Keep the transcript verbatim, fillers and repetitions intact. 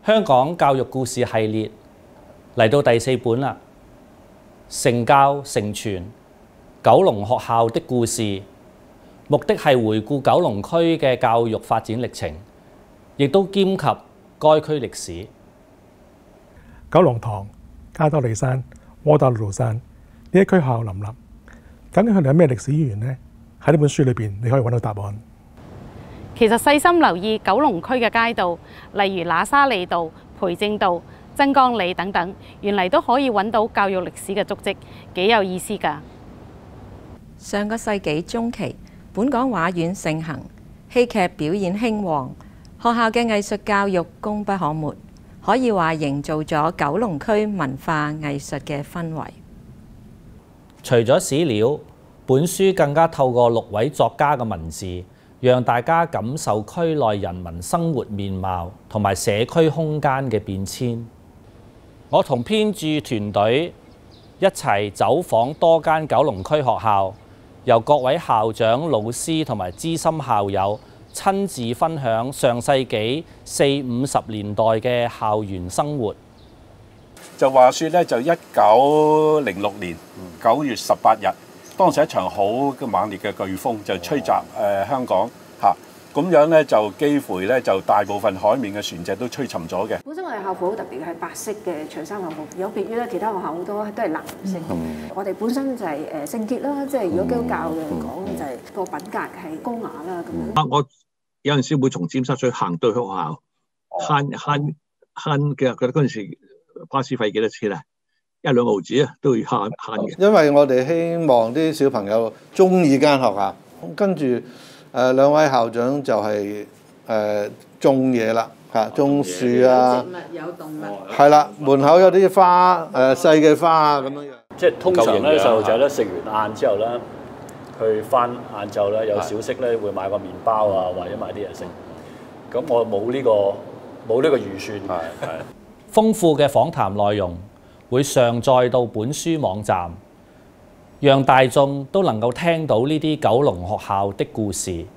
香港教育故事系列嚟到第四本啦，成教成傳九龍學校的故事，目的係回顧九龍區嘅教育發展歷程，亦都兼及該區歷史。 九龍塘、加多利山、窩打老道山呢一區學校林立，究竟佢哋有咩歷史淵源呢？喺呢本書裏邊，你可以揾到答案。 其實細心留意九龍區嘅街道，例如喇沙利道、培正道、真光里等等，原嚟都可以揾到教育歷史嘅足跡，幾有意思㗎。 上個世紀中期，本港畫院盛行，戲劇表演興旺，學校嘅藝術教育功不可沒，可以話營造咗九龍區文化藝術嘅氛圍。 除咗史料，本書更加透過六位作家嘅文字，讓大家感受區內人民生活面貌同埋社區空間嘅變遷。我同編著團隊一齊走訪多間九龍區學校，由各位校長、老師同埋資深校友親自分享上世紀四五十年代嘅校園生活。 就話說咧，就一九零六年九月十八日，當時一場好猛烈嘅颶風就吹襲誒、呃、香港嚇，咁樣咧就幾乎咧就大部分海面嘅船隻都吹沉咗嘅。 本身我哋校服好特別嘅係白色嘅長衫校服，有別於咧其他學校好多都係藍色。嗯、我哋本身就係誒聖潔啦，即係如果基督教嘅講就係個品格係高雅啦咁樣。 啊，我有陣時會從尖沙咀行到去學校，慳慳慳嘅，覺得嗰陣時巴士費幾多錢啊？一兩毫紙啊，都要慳慳嘅。 因為我哋希望啲小朋友中意間學校，跟住誒兩位校長就係誒種嘢啦，嚇種樹啊， 植物有動物， 係啦，門口有啲花誒細嘅花啊咁樣樣。 即係通常咧，細路仔咧食完晏之後咧，去翻晏晝咧有小息咧，會買個麵包啊，或者買啲嘢食。咁我冇呢個冇呢個預算。係係。 豐富嘅訪談內容會上載到本書網站，讓大眾都能夠聽到呢啲九龍學校的故事。